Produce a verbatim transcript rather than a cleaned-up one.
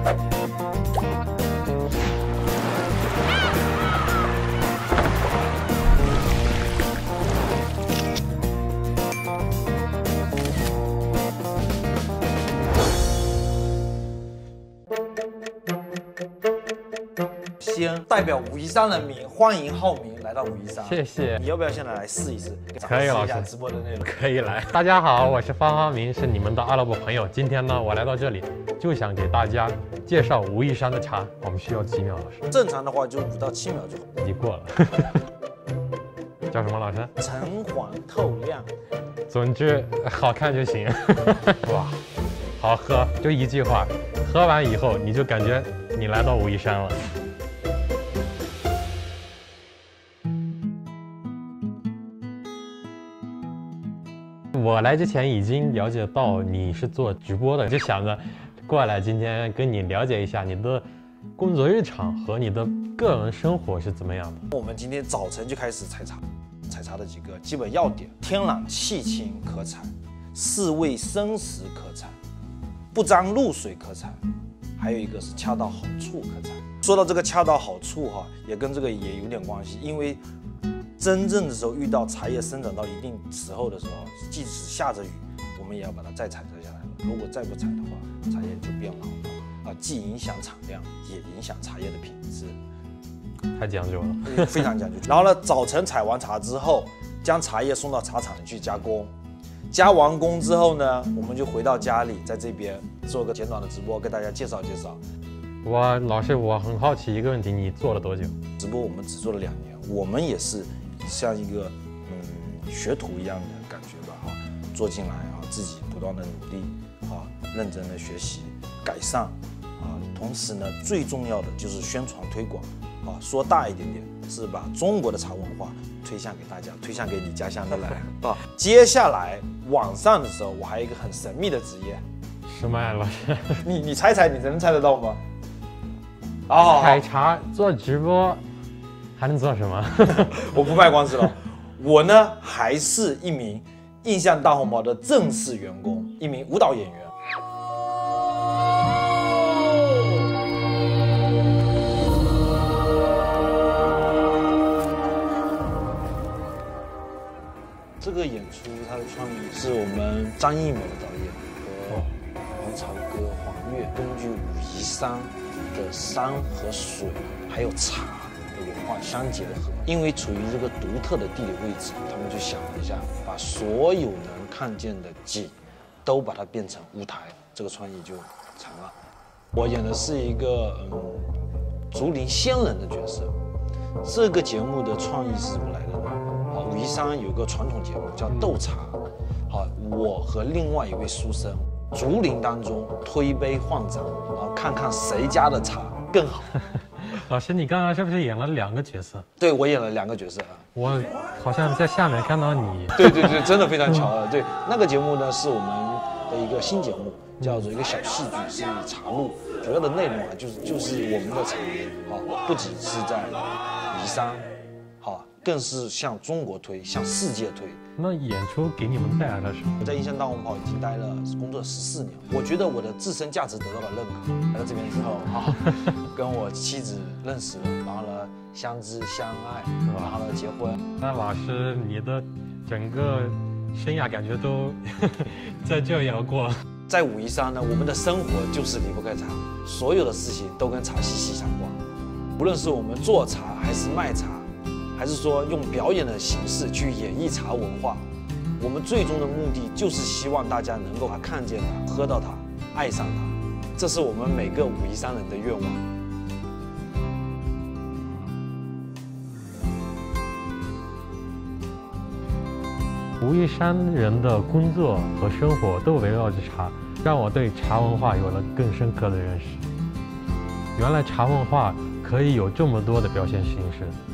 先代表武夷山人民欢迎浩明来到武夷山， 谢谢。 你要不要现在来试一试？ 可以，老师。 直播的内容可以来。大家好，我是方浩明，是你们的阿拉伯朋友。今天呢，我来到这里就想给大家介绍武夷山的茶。我们需要几秒，老师？ 正常的话就五到七秒就好。 已经过了。叫什么老师？ 橙黄透亮。 总之好看就行。哇，好喝，就一句话，喝完以后你就感觉你来到武夷山了。我来之前已经了解到你是做直播的，就想着过来今天跟你了解一下你的工作日常和你的个人生活是怎么样的。 我们今天早晨就开始采茶，采茶的几个基本要点：天朗气清可采，四味生食可采，不沾露水可采，还有一个是恰到好处可采。说到这个恰到好处哈，也跟这个也有点关系，因为真正的时候遇到茶叶生长到一定时候的时候，即使下着雨，我们也要把它再采摘下来了。如果再不采的话，茶叶就变老了啊，既影响产量，也影响茶叶的品质。 太讲究了， 非常讲究。然后呢，早晨采完茶之后，将茶叶送到茶厂里去加工。加完工之后呢，我们就回到家里，在这边做个简短的直播，跟大家介绍介绍。 我老师，我很好奇一个问题，你做了多久？ 直播我们只做了两年，我们也是像一个嗯学徒一样的感觉吧，哈，做进来啊，自己不断的努力啊，认真的学习改善啊，同时呢，最重要的就是宣传推广啊，说大一点点是把中国的茶文化推向给大家，推向给你家乡的来啊。接下来晚上的时候，我还有一个很神秘的职业， 什么呀，老师？ 你你猜猜，你能猜得到吗？哦， 采茶做直播。还能做什么？ 我不卖关子了。我呢，还是一名印象大红袍的正式员工，一名舞蹈演员。这个演出它的创意是我们张艺谋导演和王朝歌黄岳根据武夷山的山和水还有茶文化相结合，因为处于这个独特的地理位置，他们就想了一下，把所有能看见的景都把它变成舞台，这个创意就成了。我演的是一个嗯竹林仙人的角色。这个节目的创意是怎么来的呢？啊，武夷山有个传统节目叫斗茶，好，我和另外一位书生，竹林当中推杯换盏，然后看看谁家的茶更好。 老师，你刚刚是不是演了两个角色？ 对，我演了两个角色。 我好像在下面看到你。 对对对，真的非常巧了。对，那个节目呢是我们的一个新节目，叫做一个小戏剧，是茶路。主要的内容啊，就是就是我们的茶，好，不仅是在武夷山，好，更是向中国推，向世界推。 那演出给你们带来了什么？ 我在印象大红袍已经待了工作十四年，我觉得我的自身价值得到了认可。来到这边之后啊，跟我妻子认识了，然后呢相知相爱，然后呢结婚。 那老师，你的整个生涯感觉都在这摇过。 在武夷山呢，我们的生活就是离不开茶，所有的事情都跟茶息息相关。无论是我们做茶，还是卖茶，还是说用表演的形式去演绎茶文化，我们最终的目的就是希望大家能够看见它、喝到它、爱上它，这是我们每个武夷山人的愿望。 武夷山人的工作和生活都围绕着茶，让我对茶文化有了更深刻的认识。原来茶文化可以有这么多的表现形式。